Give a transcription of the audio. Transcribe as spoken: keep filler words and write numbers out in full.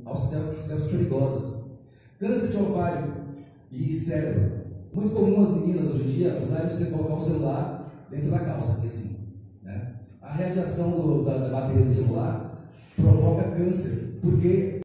às células, células perigosas. Câncer de ovário e cérebro. Muito comum as meninas hoje em dia usarem você colocar o celular dentro da calça, assim, né? A radiação do, da, da bateria do celular provoca câncer, porque